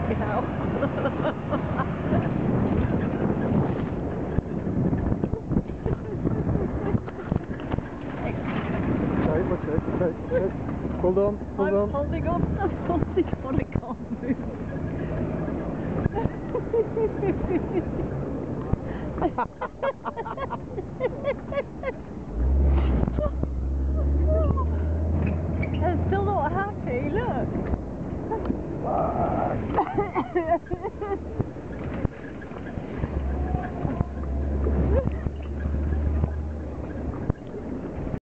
take it out. Kijk. Hold on. I'm holding on, I can't move. They're still not happy, look.